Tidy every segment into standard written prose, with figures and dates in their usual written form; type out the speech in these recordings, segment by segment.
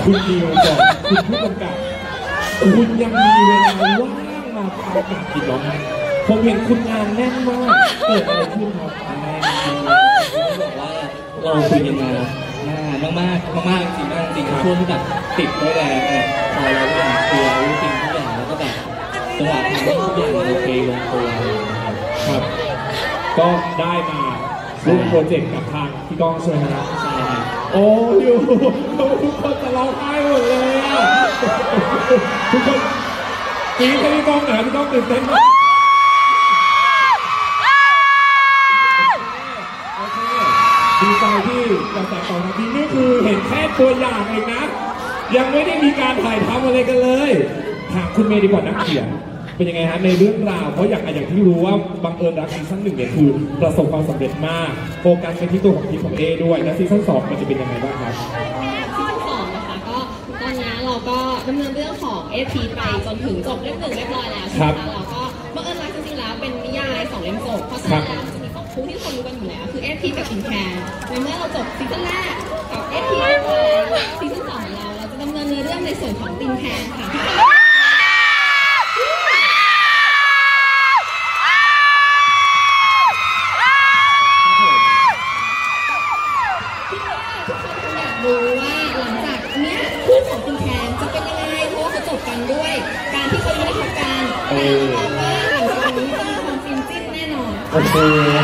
คุณดิวก่อนคุณผู้กำกับคุณยังมีเวลาว่างมาประกาศกิจร้องไห้ผมเห็นคุณงานแน่นมากเกิดอะไรขึ้นครับบอกว่าเราคุยกันมานานมากจริงจริงช่วงที่แบบติดด้วยแรงแบบพอเราแบบตัวรู้จริงทุกอย่างแล้วก็แบบจังหวะทำให้ทุกอย่างโอเคลงตัวครับก็ได้มาร่วมโปรเจกต์กับทางพี่ก้องใช่ไหมครับใช่ครับโอ้ยทุกคนจะร้องไห้หมดเลยอ่ะทุกคนปีนี้พี่ก้องหน่อยพี่ก้องตื่นเต้นมากดีใจที่กระแสตอบรับดีนี่คือเห็นแค่ตัวอย่างเองนะยังไม่ได้มีการถ่ายทำอะไรกันเลยถามคุณเมย์ดีกว่านักเขียนเป็นยังไงฮะในเรื่องราวเพราะอย่างที่รู้ว่าบังเอิญรักซีซั่น 1เนี่ยคือประสบความสำเร็จมากโฟกัสไปที่ตัวของทีมของเอด้วยและซีซั่น 2มันจะเป็นยังไงบ้างครับซีซั่น 2นะคะก็ตอนนี้เราก็ดำเนินเรื่องของเอพีไปจนถึงจบเล่ม 1เรียบร้อยแล้วใช่ไหมคะเราก็บังเอิญรักจริงๆแล้วเป็นนิยาย2เล่มจบเพราะฉะนั้นแล้วจะมี2คู่ที่คนรู้กันอยู่แล้วคือเอพีกับอินแคนในเมื่อเราจบซีซั่นแรกกับเอพีไปซีซั่น 2ของเราจะดำเนินเรื่องในส่วนของอินแคนค่ะรู้ว่าหลังจากเนี้ยคู่ของคุณแคนจะเป็นยังไงเพราะว่าเขาจบกันด้วยการที่เขาได้ทับกันแต่บอกว่าหลังจากนี้จะมีความฟินจิ้นแน่นอนโอ้โห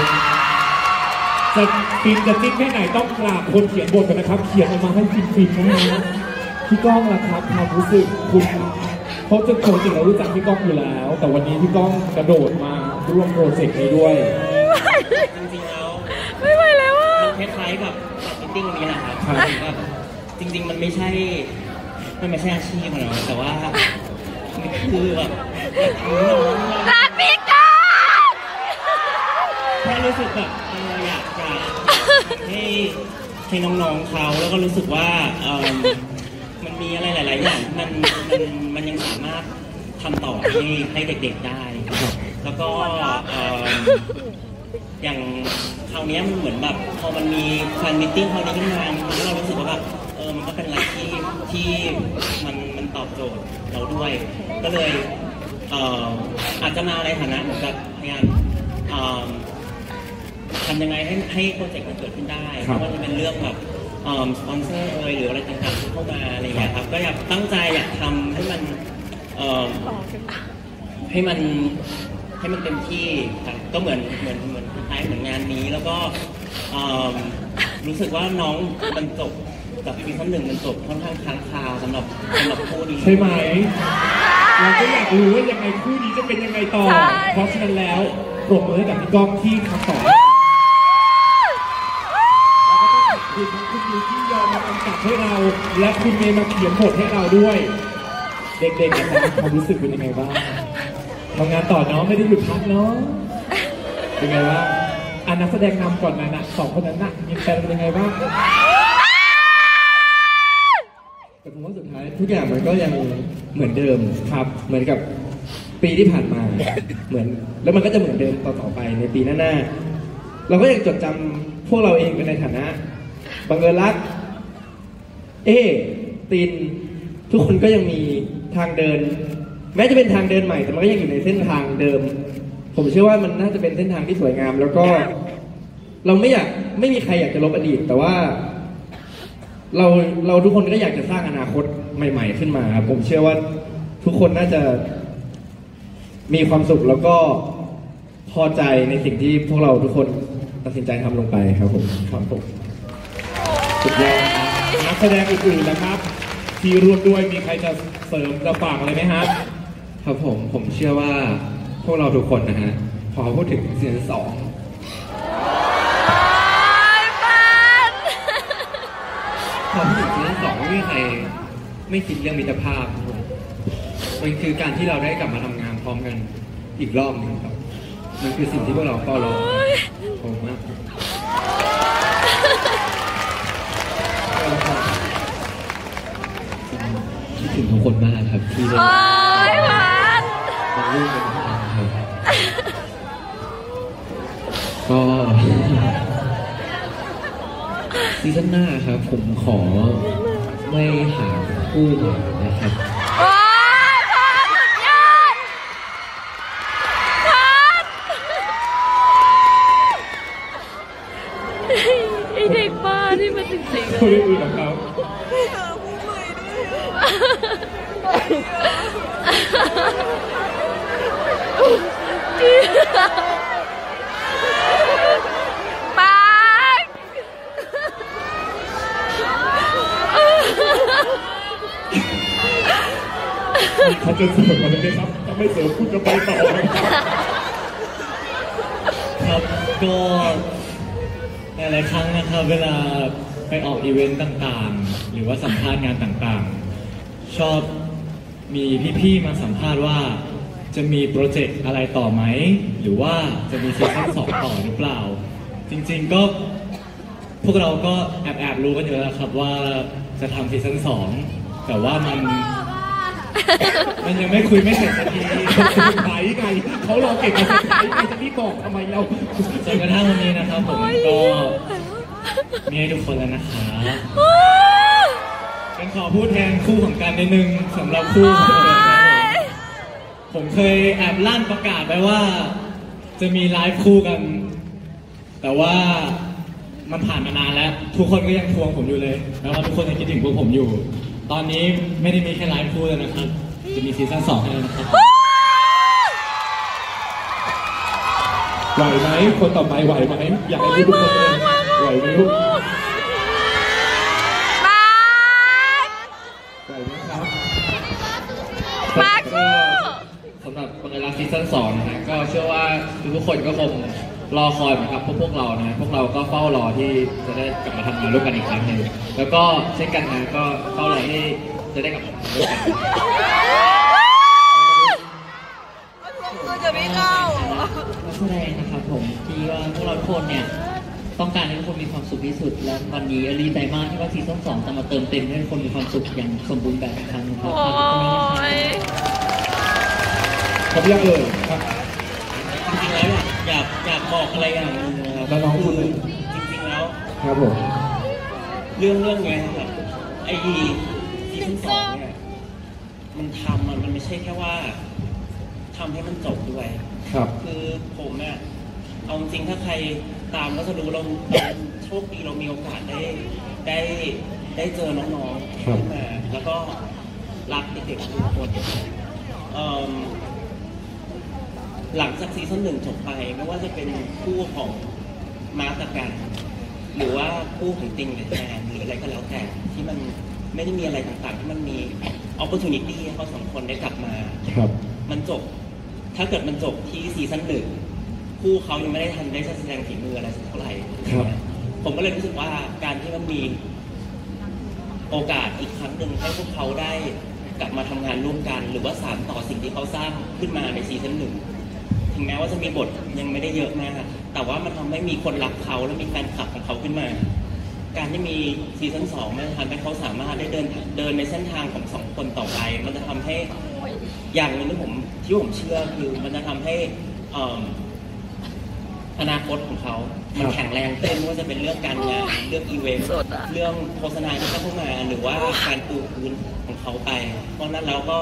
จะฟินจะจิ้นแค่ไหนต้องกราบคนเขียนบทกันนะครับเขียนออกมาให้ฟินนะพี่ก้องล่ะครับความรู้สึกคุณเขาจะโคจริงเรารู้จักพี่ก้องอยู่แล้วแต่วันนี้พี่ก้องกระโดดมาร่วมโปรเจกต์นี้ด้วยจริงๆแล้วไม่ไหวแล้วมันคล้ายๆกับมิทติ้งนี้นะครับแบบจริงๆมันไม่ใช่อาชีพนะแต่ว่าคือแบบรักพี่ก้องแค่รู้สึกแบบอยากจะให้น้องๆเขาแล้วก็รู้สึกว่ามันมีอะไรหลายๆอย่างมันยังสามารถทำต่อให้เด็กๆได้แล้วก็อย่างคราวนี้มันเหมือนแบบพอมันมีแฟนมิทติ้งคราวนี้ขึ้นมาเรารู้สึกว่าแบบมันก็เป็นอะไรที่มันตอบโจทย์เราด้วยก็เลยอาจจะมาในฐานะเหมือนกับพยายามทำยังไงให้โปรเจกต์มันเกิดขึ้นได้เพราะว่าจะเป็นเรื่องแบบสปอนเซอร์หรืออะไรต่างๆที่เข้ามาอะไรอย่างเงี้ยครับก็อยากตั้งใจอยากทำให้มันเต็มที่ครับก็เหมือนคล้ายเหมือนงานนี้แล้วก็รู้สึกว่าน้องมันจบกับซีซั่น 1มันจบค่อนข้างค้างคาสำหรับคู่นี้ใช่ไหมเราก็อยากรู้ว่ายังไงคู่นี้จะเป็นยังไงต่อเพราะฉะนั้นแล้วปรบมือให้กับพี่ก้องที่คำตอบแล้วก็ต้องขอบคุณทั้งคุณยูที่ยอมมากำกับให้เราและคุณเมย์มาเขียนบทให้เราด้วยเด็กๆนะครับความรู้สึกเป็นยังไงบ้างทำงานต่อเนาะไม่ได้หยุดพักเนาะเป็นไงบ้างนักแสดงนำก่อนนะ2คนนั้นน่ะมีแฟนเป็นยังไงบ้างแต่ผมว่าสุดท้ายทุกอย่างมันก็ยังเหมือนเดิมครับเหมือนกับปีที่ผ่านมาเหมือนแล้วมันก็จะเหมือนเดิมต่อไปในปีหน้าเราก็ยังจดจำพวกเราเองเป็นในฐานะบังเอิญรักตินทุกคนก็ยังมีทางเดินแม้จะเป็นทางเดินใหม่แต่มันก็ยังอยู่ในเส้นทางเดิมผมเชื่อว่ามันน่าจะเป็นเส้นทางที่สวยงามแล้วก็เราไม่มีใครอยากจะลบอดีตแต่ว่าเราทุกคนก็อยากจะสร้างอนาคตใหม่ๆขึ้นมาผมเชื่อว่าทุกคนน่าจะมีความสุขแล้วก็พอใจในสิ่งที่พวกเราทุกคนตัดสินใจทำลงไปครับผมสุดยอดนักแสดงอื่นๆนะครับที่ร่วมด้วยมีใครจะเสริมจะฝากอะไรไหมครับครับผมเชื่อว่าพวกเราทุกคนนะฮะพอพูดถึงซีซั่น 2พอพูดถึงซีซั่น 2ไม่มีใครไม่คิดเรื่องมิตรภาพมันคือการที่เราได้กลับมาทำงานพร้อมกันอีกรอบนึงครับมันคือสิ่งที่พวกเราเฝ้ารอผมมากคิดถึงทุกคนมากครับที่ได้มาร่วมกันครับก็ซีซั่นหน้าครับผมขอไม่หาคู่ใหม่นะครับโอ้ยพอสุดยอดพอไอเด็กบ้าที่มันจริงๆเลคนยอื่นของเขาปากเขาจะเสริมอะไรไหมครับถ้าไม่เสริมคุณจะไปต่อไหมครับครับก็หลายๆครั้งนะครับเวลาไปออกอีเวนต์ต่างๆ หรือว่าสัมภาษณ์งานต่างๆ ชอบมีพี่ๆมาสัมภาษณ์ว่าจะมีโปรเจกต์อะไรต่อไหมหรือว่าจะมีซีซั่น2ต่อหรือเปล่า จริงๆก็พวกเราก็แอบรู้กันอยู่แล้วครับว่าจะทำซีซั่น2แต่ว่ามันยังไม่คุยไม่เสร็จสักทีสุดท้ายไงเขารอเก่งกับสุดท้ายไงจะรีบบอกทำไมเราจนกระทั่งวันนี้นะครับผมก็มีให้ทุกคนแล้วนะคะเป็นขอพูดแทนคู่ของกันนิดนึงสำหรับคู่ของผมเคยแอบลั่นประกาศไปว่าจะมีไลฟ์คู่กัน แต่ว่ามันผ่านมานานแล้วทุกคนก็ยังทวงผมอยู่เลยแล้วว่าทุกคนยังคิดถึงพวกผมอยู่ ตอนนี้ไม่ได้มีแค่ไลฟ์คู่แล้วนะครับจะมีซีซั่น2ให้แล้วนะครับไหวไหมคนต่อไปไหวไหมอยากให้ทุกคนเลยไหวไหมลูกปากไหวไหมครับปากสู้สำหรับบังเอิญรักซีซั่น2นะฮะก็เชื่อว่าทุกคนก็คงรอคอยเหมือนกับพวกเรานะพวกเราก็เฝ้ารอที่จะได้กลับมาทำงานร่วมกันอีกครั้งหนึ่งแล้วก็เช่นกันนะก็เฝ้ารอที่จะได้กลับมาทำงานร่วมกันกูจะไม่เข้านักแสดงนะครับผมที่ว่าพวกเราทุกคนเนี่ยต้องการให้ทุกคนมีความสุขที่สุดและวันนี้ดีใจมากที่ว่าซีซั่น2จะมาเติมเต็มให้ทุกคนมีความสุขอย่างสมบูรณ์แบบอีกครั้งนะครับโอ้ฝากทุกคนด้วยนะครับยผมอยากเลยครับจริงๆแล้วอยากบอกอะไรอย่างหนึงนะครับแล้วน้องคุณเลยจริงๆแล้วครับผมเรื่องเนี้ยครับไอ้ซีซั่น2เนี่ยมันไม่ใช่แค่ว่าทำให้มันจบด้วยครับคือผมเนี่ยเอาจริงๆถ้าใครตามก็จะรู้เราโชคดีเรามีโอกาสได้เจอน้องๆขึ้นมาแล้วก็รักเด็กๆทุกคนหลังจากซีซั่น1จบไปไม่ว่าจะเป็นคู่ของมาร์คกับกันหรือว่าคู่ของติงหรือแทนหรืออะไรก็แล้วแต่ที่มันไม่ได้มีอะไรต่างๆที่มันมี opportunity ให้เขาสองคนได้กลับมาครับมันจบถ้าเกิดมันจบที่ซีซั่น1คู่เขายังไม่ได้ทันได้แสดงฝีมืออะไรสักเท่าไหร่ครับผมก็เลยรู้สึกว่าการที่มันมีโอกาสอีกครั้งหนึ่งให้พวกเขาได้กลับมาทำงานร่วมกัน หรือว่าสานต่อสิ่งที่เขาสร้างขึ้นมาในซีซั่น1ถึงแม้ว่าจะมีบทยังไม่ได้เยอะมากแต่ว่ามันทำให้มีคนรักเขาและมีแฟนคลับของเขาขึ้นมา การที่มีซีซั่น2มันทำให้เขาสามารถได้เดินในเส้นทางของ2คนต่อไปมันจะทำให้อย่างหนึงที่ผมเชื่อคือมันจะทำให้อนาคตของเขามันแข็งแรงขึ้นไม่ว่าจะเป็นเรื่องการงานเรื่องอีเวนต์เรื่องโฆษณาที่เข้ามาหรือว่าการปูพื้นของเขาไปเพราะนั้นแล้วก็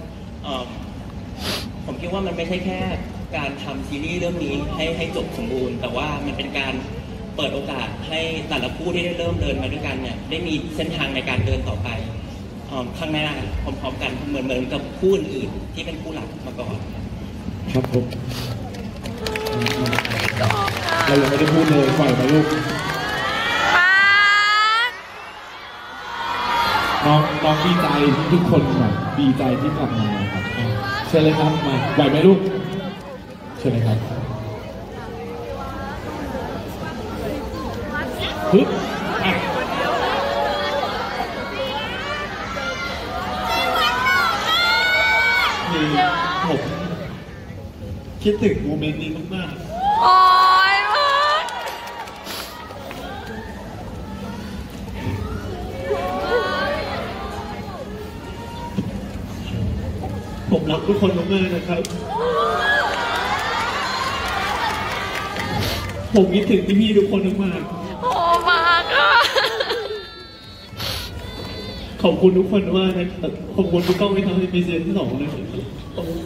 ผมคิดว่ามันไม่ใช่แค่การทำซีรีส์เรื่องนี้ให้จบสมบูรณ์แต่ว่ามันเป็นการเปิดโอกาสให้แต่ละคู่ที่ได้เริ่มเดินมาด้วยกันเนี่ยได้มีเส้นทางในการเดินต่อไปข้างหน้าพร้อมๆกันเหมือนกับคู่อื่นๆที่เป็นคู่หลักมาก่อนครับผมเรายังไม่ได้พูดเลยไหวไหมลูกปากน้องดีใจที่ทุกคนแบบดีใจที่กลับมาครับเชิญเลยครับมาไหวไหมลูกเชิญเลยครับฮึบอ่ะคือผมคิดถึงโมเมนต์นี้มากๆโอ้ยมากผมรักทุกคนมากๆนะครับ ผมคิดถึงพี่ๆทุกคนมากโอ้มากอ่ะๆขขอบคุณทุกคนมากนะขอบคุณทุกกล้องที่ทำให้มีซีซั่น2เลยขอบคุณ